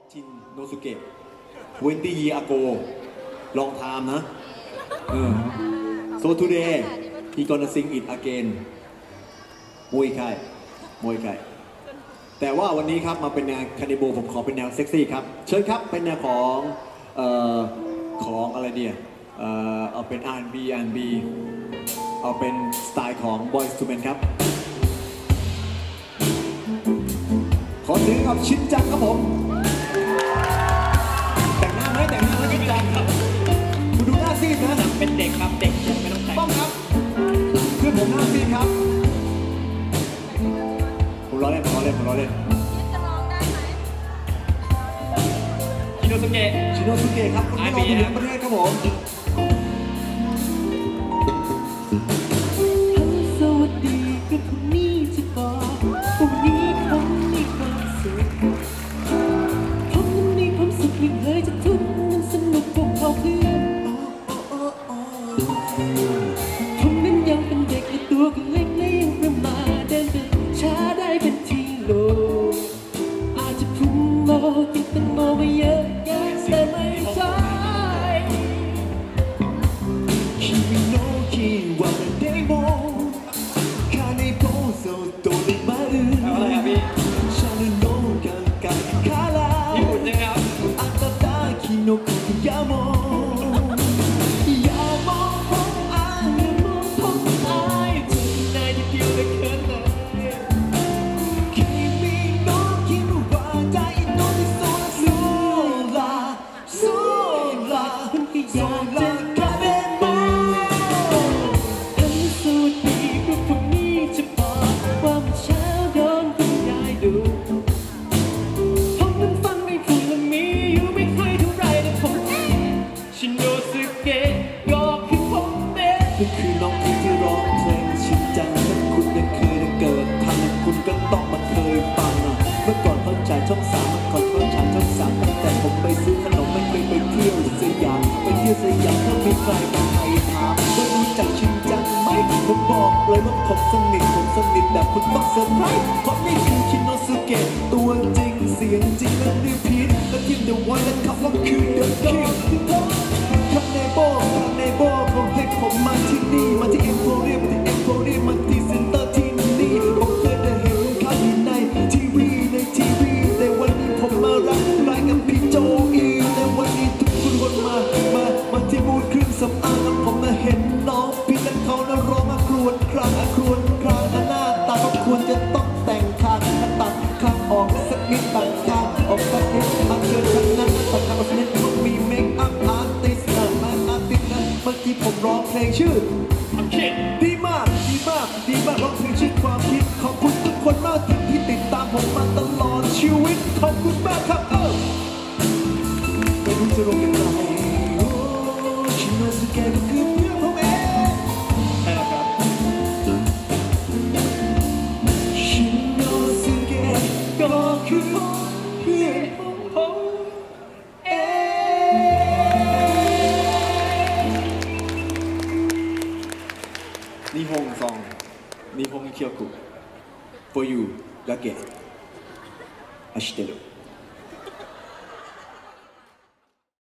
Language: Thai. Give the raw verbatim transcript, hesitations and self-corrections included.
ชินโนสุเกะtwenty years ago long time นะเออ so today he gonna sing it again มวยไข่มวยไข่แต่ว่าวันนี้ครับมาเป็นแนวคานิโบผมขอเป็นแนวเซ็กซี่ครับเชิญครับเป็นแนวของเอ่อของอะไรเดียเอ่อเอาเป็น อาร์ แอนด์ บี อาร์ แอนด์ บี เอาเป็นสไตล์ของ Boyz two Men ครับขอเสียงกับชินจังครับผมแต่งหน้าไหมแต่งหน้าไหมชินจังครับคุณดูหน้าซีดนะเป็นเด็กครับเด็กไม่ต้องแต่งต้องครับเพื่อนผมหน้าซีดครับผมล้อเล่นผมล้อเล่นผมล้อเล่นจะร้องได้ไหมชิโนสุเกะชิโนสุเกะครับคุณผู้ชมอยู่ในประเทศครับผมสวัสดีกับคนนี้จะบอกวันนี้ผมมีความสุขผมนั้นมีความสุขไม่เคยจะทุกข์มันสนุกพวกเขาเพื่อนผมนั้นยังเป็นเด็กและตัวก็เล็กและยังประมาทเดินเดินช้าได้เป็นทีโลอาจจะพุ่งโลกินแตงโมมาเยอะแยะแต่ไม่ใช่คิดไม่โน้คิดว่าไม่ได้โมคาในโพสโตได้มาอืออะไรครับพี่ชาโนโนกันกันคาราญี่ปุ่นจังครับอัตตาคิโนคุยาโมอย่ามองผมอายอย่ามองผมอายเธอในที่เดียวไม่เคยเลยคิมิโนะคิดว่าใจโนที่โซลาโซลามันก็อยากจะคาเดโมทั้งสวัสดีกับคนนี้จะบอกว่าเมื่อเช้าโดนคุณยายดุผมนั้นฟังไม่พูดและมีอยู่ไม่ค่อยเท่าไรแต่ผมชินโนสุเกะก็คือผมเองนั่นคือน้องพี่ที่ร้องเพลงชินจังถ้าคุณยังเคยได้เกิดทันคุณก็ต้องมาเคยฟังอ่ะเมื่อก่อนเข้าใจช่องสามเมื่อก่อนเข้าใจช่องสามตั้งแต่ผมไปซื้อขนมไม่เคยไปเที่ยวสยามไปเที่ยวสยามถ้ามีใครมาใครถามว่ารู้จักชินจังไหมผมบอกเลยว่าผมสนิทผมสนิทแบบคุณต้องเซอร์ไพรส์เพราะนี่คือชินโนสุเกะตัวจริงเสียงจริงและรีพีทและทีมเดอะวันและขับก็คือเดอะคิงคาเนโบคาเนโบเขาให้ผมมาที่นี่มาที่เอ็มโพเรียมาที่เอ็มโพเรียมาที่เซ็นเตอร์ที่นี่ผมเคยได้เห็นเขาอยู่ในทีวีในทีวีแต่วันนี้ผมมารับรายกับพี่โจอีแต่วันนี้ทุกคนวนมามามาที่บูธเครื่องสำอางแล้วผมมาเห็นน้องพี่และเขาน่าร้องครวญครางครวญครางหน้าตาเขาควรจะต้องแต่งคางตัดคางออกสักนิดตัดคางออกสักนิดมาเกินทั้งนั้นตัดคางออกสักนิดต้องมีเมคอัพอาร์ติสต์นะมาอาร์ติสต์นะเมื่อกี้ผมร้องเพลงชื่อดีมากดีมากดีมากร้องเพลงชื่อความคิดขอบคุณทุกคนมากที่ติดตามผมมาตลอดชีวิตขอบคุณมากครับเออไม่รู้จะร้องยังไงโอ้ชิโนสุเกะก็คือเพื่อนผมเองใช่ครับชิโนสุเกะก็คือเพื่อนผมเองนิฮงซองนิฮงเคียวกุ for you だけ愛してる